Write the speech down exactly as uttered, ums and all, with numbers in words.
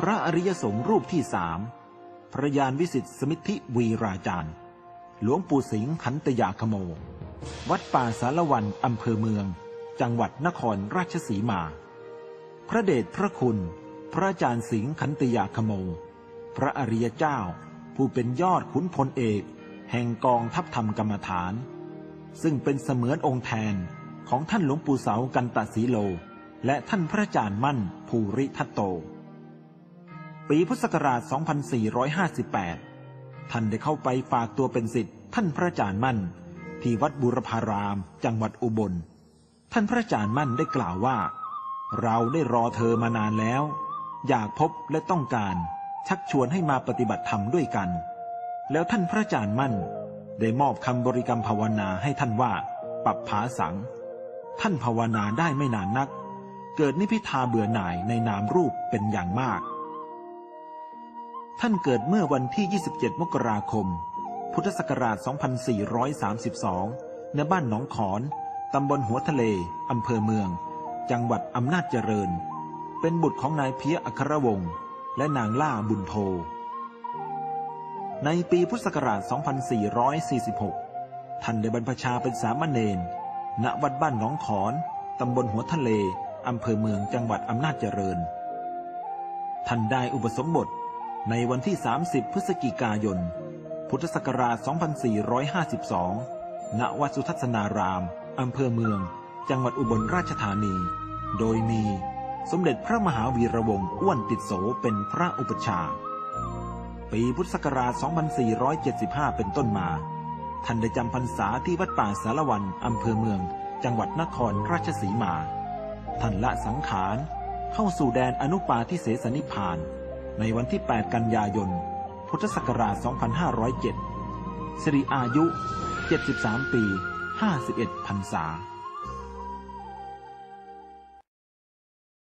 ระอริยสงฆ์รูปที่สามพระยานวิสิทธิสมิทธิวีราจารย์หลวงปู่สิงห์ขันตยาคโมวัดป่าสารวันอำเภอเมืองจังหวัดนครราชสีมาพระเดชพระคุณพระอาจารย์สิงห์ขันตยาคโมพระอริยเจ้าผู้เป็นยอดขุนพลเอกแห่งกองทัพธรรมกรรมฐานซึ่งเป็นเสมือนองค์แทนของท่านหลวงปู่เสากันตสีโลและท่านพระอาจารย์มั่นภูริทัตโตปีพุทธศักราช สองพันสี่ร้อยห้าสิบแปด ท่านได้เข้าไปฝากตัวเป็นศิษย์ท่านพระอาจารย์มั่นที่วัดบูรพารามจังหวัดอุบลท่านพระอาจารย์มั่นได้กล่าวว่าเราได้รอเธอมานานแล้วอยากพบและต้องการชักชวนให้มาปฏิบัติธรรมด้วยกันแล้วท่านพระอาจารย์มั่นได้มอบคำบริกรรมภาวนาให้ท่านว่าปัปภาสังท่านภาวนาได้ไม่นานนักเกิดนิพพิทาเบื่อหน่ายในนามรูปเป็นอย่างมากท่านเกิดเมื่อวันที่ ยี่สิบเจ็ด มกราคม พุทธศักราช สองพันสี่ร้อยสามสิบสอง ณ บ้านหนองขอนตำบลหัวทะเลอำเภอเมืองจังหวัดอำนาจเจริญเป็นบุตรของนายเพียอัครวงศ์และนางล่าบุญโทในปีพุทธศักราช สองพันสี่ร้อยสี่สิบหก ท่านได้บรรพชาเป็นสามเณรณ วัดบ้านหนองขอนตำบลหัวทะเลอำเภอเมืองจังหวัดอำนาจเจริญท่านได้อุปสมบทในวันที่ สามสิบ พฤศจิกายน พุทธศักราช สองพันสี่ร้อยห้าสิบสอง ณ วัดสุทัศนารามอำเภอเมืองจังหวัดอุบลราชธานีโดยมีสมเด็จพระมหาวีระวงศ์อ้วนติดโสเป็นพระอุปัชฌาย์ปีพุทธศักราช สองพันสี่ร้อยเจ็ดสิบห้า เป็นต้นมาท่านได้จำพรรษาที่วัดป่าสารวันอำเภอเมืองจังหวัดนครราชสีมาท่านละสังขารเข้าสู่แดนอนุปาทิเสสนิพพานในวันที่ แปด กันยายน พุทธศักราช สองพันห้าร้อยเจ็ด สิริอายุ เจ็ดสิบสาม ปี ห้าสิบเอ็ด พรรษา